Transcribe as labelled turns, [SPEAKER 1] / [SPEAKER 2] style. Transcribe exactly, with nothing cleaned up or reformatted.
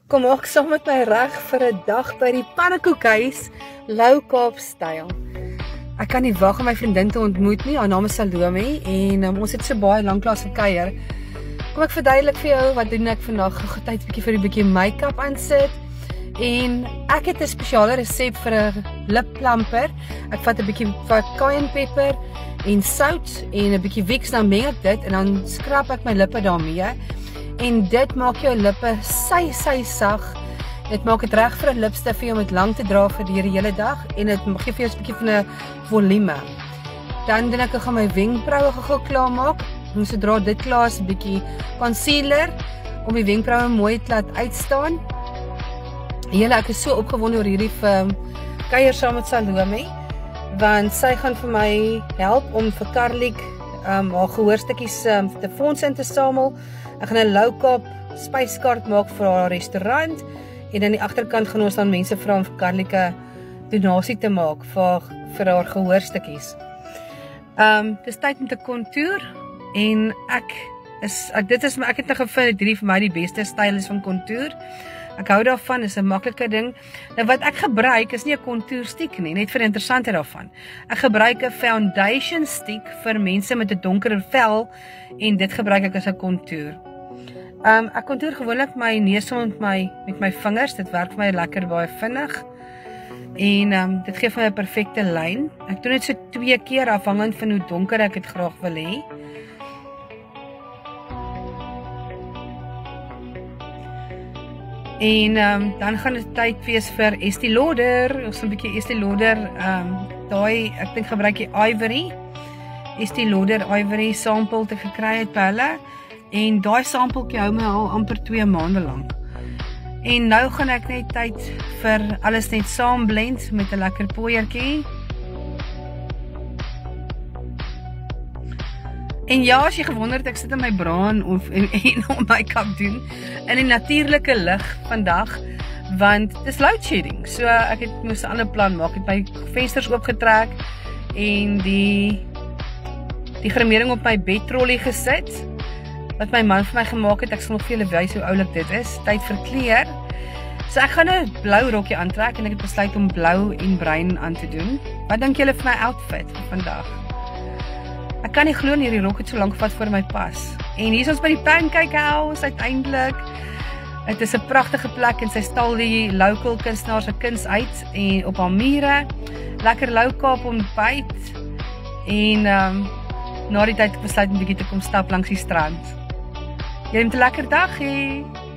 [SPEAKER 1] Kom maak saam met my reg vir 'n dag by die pannekoekhuis, Lou Kaap styl. Ek kan nie wag om my vriendin te ontmoet nie. Haar naam is Salome en um, ons het so baie lanklaas gekuier. Kom ek verduidelik vir jou wat doen ek vandag. Ek gaan tyd bietjie vir 'n bietjie make-up aansit. En ek het 'n spesiale resep vir 'n lipplumper. Ek vat 'n bietjie van cayennepeper en sout en 'n bietjie Vicks, dan meng ek dit en dan skrap ek my lippe daarmee. En dit maak jou lippe sy sy sag. Dit maak dit reg vir 'n lipstif om dit lank te dra vir die hele dag en dit gee vir jou 'n bietjie van 'n volume. Dan doen ek ek gaan my wenkbroue gou klaar maak. En sodra dit klaar is, 'n bietjie concealer om die wenkbroue mooi te laat uitstaan. Julle, ek is so opgewonde oor hierdie um, kuier saam met Salome, want sy gaan vir my help om vir Karliek um, haar gehoorstukkies um, te fonds in te samel. Ek gaan 'n Lou Kaap spyskaart maak vir haar restaurant en aan die agterkant gaan ons dan mense vra om vir Karliek 'n donasie te maak vir, vir haar gehoorstukkies. Um, dis tyd om te kontoer en ek is, ek, dit is, ek het nou gevind, hierdie vir my die beste styl is van kontoer. Ek hou daarvan, is 'n maklike ding. Nou wat ek gebruik is nie 'n kontoerstiek nie, net vir die interessante daarvan. Ek gebruik 'n foundation stick vir mense met 'n donkerer vel en dit gebruik ek as 'n kontoer. Um, ek kontoer gewoonlik my neus met my, met my vingers, dit werk vir my lekker baie vinnig. En um, dit gee vir my 'n perfekte lyn. Ek doen dit so twee keer afhangend van hoe donker ek dit graag wil hê. En um, dan gaan dit tyd wees vir Estee Lauder. Ons 'n bietjie Estee Lauder, um, daai ek dink gebruik die Ivory. Estee Lauder Ivory sample te gekry het by hulle. En daai sampeltjie hou my al amper twee maande lank. En nou gaan ek net tyd vir alles net saam blend met 'n lekker pooiertjie. En ja, as jy gewonder het, ek sit in my braan of en, en om make-up doen in die natuurlike lig vandag, want dit is load shedding. So ek het moes 'n ander plan maak. Ek het my vensters oopgetrek en die die gremering op my bedtrollie gesit wat my man vir my gemaak het. Ek sal nog vir julle wys hoe oulik dit is. Tyd vir kleur. So ek gaan 'n blou rokkie aantrek en ek het besluit om blou en bruin aan te doen. Wat dink julle vir my outfit vir vandag? Ek kan nie glo nie, hierdie rok het so lank gevat voor my pas. En hier is ons by die Pancake House uiteindelik. Dit is 'n pragtige plek en sy stal die local kunstenaars se kuns uit en op haar mure. Lekker Lou Kaap ontbyt. En um, na die tyd besluit om 'n bietjie te kom stap langs die strand. Julle het 'n lekker dag hê.